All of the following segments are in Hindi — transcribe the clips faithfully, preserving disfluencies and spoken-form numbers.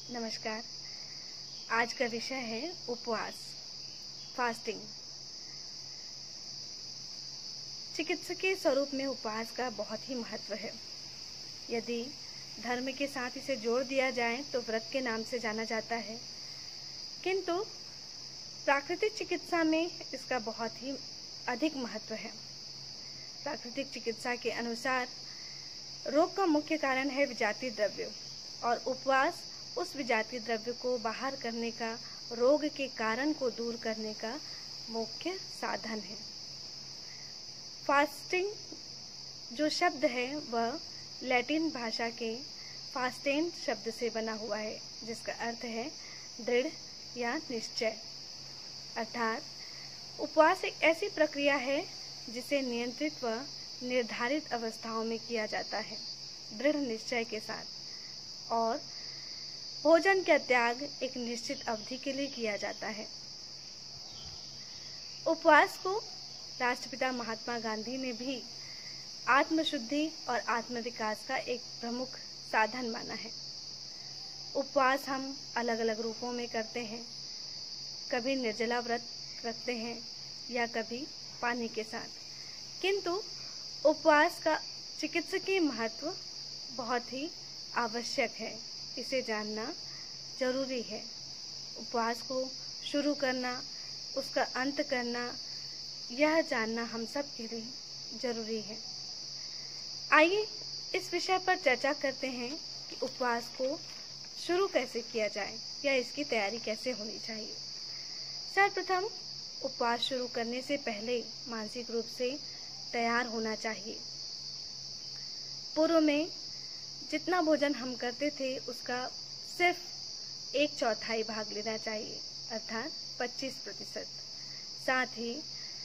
नमस्कार। आज का विषय है उपवास, फास्टिंग। चिकित्सकीय स्वरूप में उपवास का बहुत ही महत्व है। यदि धर्म के साथ इसे जोड़ दिया जाए तो व्रत के नाम से जाना जाता है, किंतु प्राकृतिक चिकित्सा में इसका बहुत ही अधिक महत्व है। प्राकृतिक चिकित्सा के अनुसार रोग का मुख्य कारण है विजातीय द्रव्य, और उपवास उस विजातीय द्रव्य को बाहर करने का, रोग के कारण को दूर करने का मुख्य साधन है। फास्टिंग जो शब्द है वह लैटिन भाषा के फास्टेन शब्द से बना हुआ है, जिसका अर्थ है दृढ़ या निश्चय। अर्थात उपवास एक ऐसी प्रक्रिया है जिसे नियंत्रित व निर्धारित अवस्थाओं में किया जाता है, दृढ़ निश्चय के साथ, और भोजन का त्याग एक निश्चित अवधि के लिए किया जाता है। उपवास को राष्ट्रपिता महात्मा गांधी ने भी आत्मशुद्धि और आत्मविकास का एक प्रमुख साधन माना है। उपवास हम अलग अलग रूपों में करते हैं, कभी निर्जला व्रत रखते हैं या कभी पानी के साथ, किंतु उपवास का चिकित्सकीय महत्व बहुत ही आवश्यक है। इसे जानना जरूरी है। उपवास को शुरू करना, उसका अंत करना, यह जानना हम सब के लिए जरूरी है। आइए इस विषय पर चर्चा करते हैं कि उपवास को शुरू कैसे किया जाए या इसकी तैयारी कैसे होनी चाहिए। सर्वप्रथम उपवास शुरू करने से पहले मानसिक रूप से तैयार होना चाहिए। पूर्व में जितना भोजन हम करते थे उसका सिर्फ एक चौथाई भाग लेना चाहिए, अर्थात पच्चीस प्रतिशत। साथ ही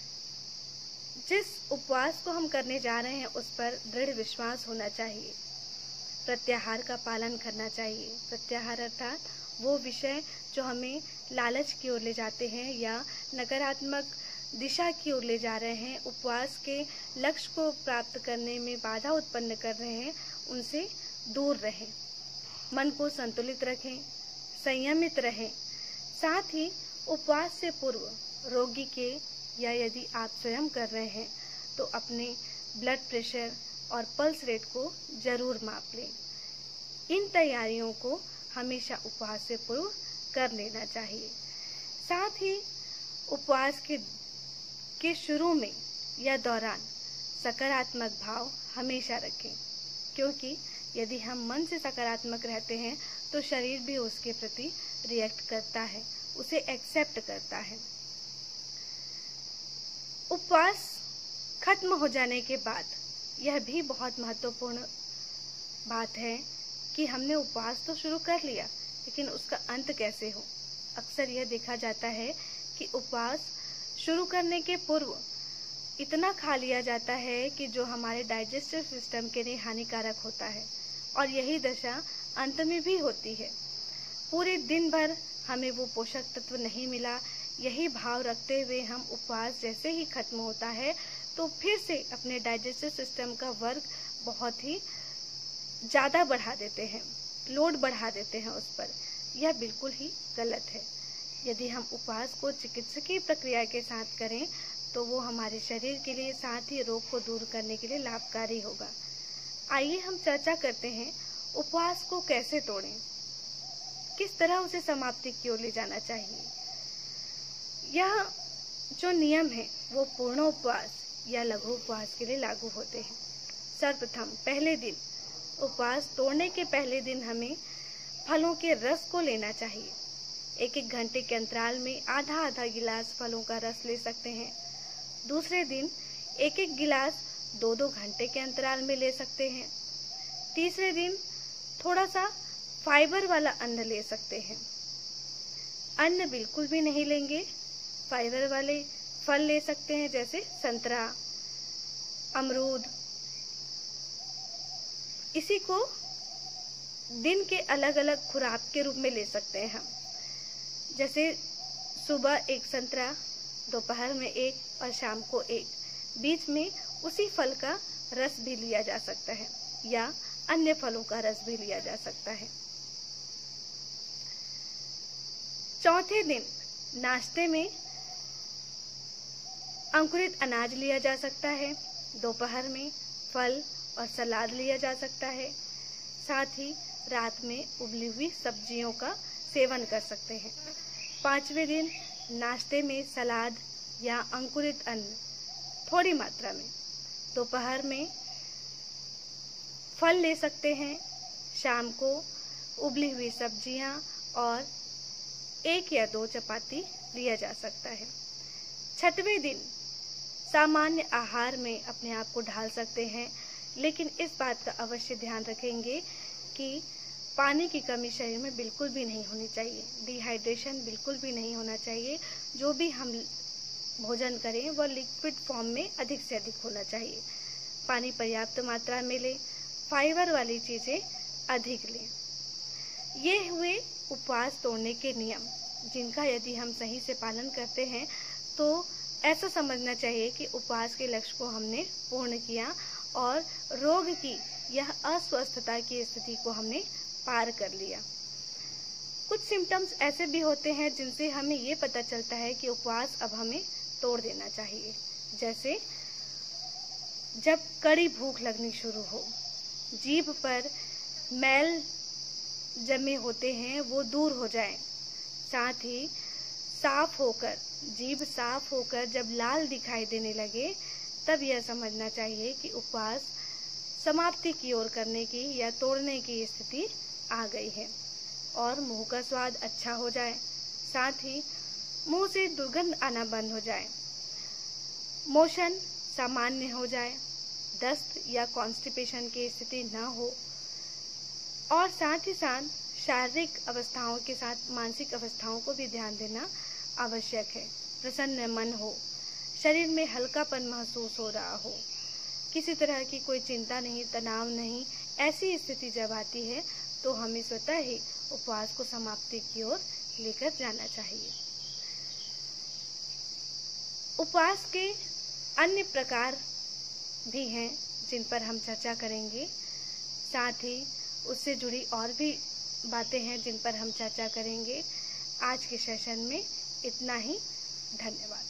जिस उपवास को हम करने जा रहे हैं उस पर दृढ़ विश्वास होना चाहिए। प्रत्याहार का पालन करना चाहिए। प्रत्याहार अर्थात वो विषय जो हमें लालच की ओर ले जाते हैं या नकारात्मक दिशा की ओर ले जा रहे हैं, उपवास के लक्ष्य को प्राप्त करने में बाधा उत्पन्न कर रहे हैं, उनसे दूर रहें। मन को संतुलित रखें, संयमित रहें। साथ ही उपवास से पूर्व रोगी के या यदि आप स्वयं कर रहे हैं तो अपने ब्लड प्रेशर और पल्स रेट को जरूर माप लें। इन तैयारियों को हमेशा उपवास से पूर्व कर लेना चाहिए। साथ ही उपवास के के शुरू में या दौरान सकारात्मक भाव हमेशा रखें, क्योंकि यदि हम मन से सकारात्मक रहते हैं तो शरीर भी उसके प्रति रिएक्ट करता है, उसे एक्सेप्ट करता है। उपवास खत्म हो जाने के बाद यह भी बहुत महत्वपूर्ण बात है कि हमने उपवास तो शुरू कर लिया, लेकिन उसका अंत कैसे हो। अक्सर यह देखा जाता है कि उपवास शुरू करने के पूर्व इतना खा लिया जाता है कि जो हमारे डाइजेस्टिव सिस्टम के लिए हानिकारक होता है, और यही दशा अंत में भी होती है। पूरे दिन भर हमें वो पोषक तत्व नहीं मिला, यही भाव रखते हुए हम उपवास जैसे ही खत्म होता है तो फिर से अपने डाइजेस्टिव सिस्टम का वर्क बहुत ही ज़्यादा बढ़ा देते हैं, लोड बढ़ा देते हैं उस पर। यह बिल्कुल ही गलत है। यदि हम उपवास को चिकित्सकीय प्रक्रिया के साथ करें तो वो हमारे शरीर के लिए, साथ ही रोग को दूर करने के लिए लाभकारी होगा। आइए हम चर्चा करते हैं उपवास को कैसे तोड़ें, किस तरह उसे समाप्ति की ओर ले जाना चाहिए। यह जो नियम है वो पूर्ण उपवास या लघु उपवास के लिए लागू होते हैं। सर्वप्रथम पहले दिन, उपवास तोड़ने के पहले दिन हमें फलों के रस को लेना चाहिए। एक एक घंटे के अंतराल में आधा आधा गिलास फलों का रस ले सकते हैं। दूसरे दिन एक एक गिलास दो दो घंटे के अंतराल में ले सकते हैं। तीसरे दिन थोड़ा सा फाइबर वाला अन्न ले सकते हैं। अन्न बिल्कुल भी नहीं लेंगे, फाइबर वाले फल ले सकते हैं, जैसे संतरा, अमरूद। इसी को दिन के अलग अलग खुराक के रूप में ले सकते हैं हम, जैसे सुबह एक संतरा, दोपहर में एक और शाम को एक। बीच में उसी फल का रस भी लिया जा सकता है या अन्य फलों का रस भी लिया जा सकता है। चौथे दिन नाश्ते में अंकुरित अनाज लिया जा सकता है। दोपहर में फल और सलाद लिया जा सकता है। साथ ही रात में उबली हुई सब्जियों का सेवन कर सकते हैं। पांचवें दिन नाश्ते में सलाद या अंकुरित अन्न थोड़ी मात्रा में। दोपहर में फल ले सकते हैं। शाम को उबली हुई सब्जियां और एक या दो चपाती लिया जा सकता है। छठवें दिन सामान्य आहार में अपने आप को ढाल सकते हैं, लेकिन इस बात का अवश्य ध्यान रखेंगे कि पानी की कमी शरीर में बिल्कुल भी नहीं होनी चाहिए। डिहाइड्रेशन बिल्कुल भी नहीं होना चाहिए। जो भी हम भोजन करें वह लिक्विड फॉर्म में अधिक से अधिक होना चाहिए। पानी पर्याप्त मात्रा में लें। फाइबर वाली चीज़ें अधिक लें। ये हुए उपवास तोड़ने के नियम, जिनका यदि हम सही से पालन करते हैं तो ऐसा समझना चाहिए कि उपवास के लक्ष्य को हमने पूर्ण किया और रोग की यह अस्वस्थता की स्थिति को हमने पार कर लिया। कुछ सिम्टम्स ऐसे भी होते हैं जिनसे हमें ये पता चलता है कि उपवास अब हमें तोड़ देना चाहिए। जैसे जब कड़ी भूख लगनी शुरू हो, जीभ पर मैल जमे होते हैं वो दूर हो जाए, साथ ही साफ होकर जीभ साफ होकर जब लाल दिखाई देने लगे, तब यह समझना चाहिए कि उपवास समाप्ति की ओर करने की या तोड़ने की स्थिति आ गई है। और मुंह का स्वाद अच्छा हो जाए, साथ ही मुंह से दुर्गंध आना बंद हो जाए, मोशन सामान्य हो जाए, दस्त या कॉन्स्टिपेशन की स्थिति न हो, और साथ ही साथ शारीरिक अवस्थाओं के साथ मानसिक अवस्थाओं को भी ध्यान देना आवश्यक है। प्रसन्न मन हो, शरीर में हल्कापन महसूस हो रहा हो, किसी तरह की कोई चिंता नहीं, तनाव नहीं, ऐसी स्थिति जब आती है तो हमें स्वतः ही उपवास को समाप्ति की ओर लेकर जाना चाहिए। उपवास के अन्य प्रकार भी हैं जिन पर हम चर्चा करेंगे, साथ ही उससे जुड़ी और भी बातें हैं जिन पर हम चर्चा करेंगे। आज के सेशन में इतना ही। धन्यवाद।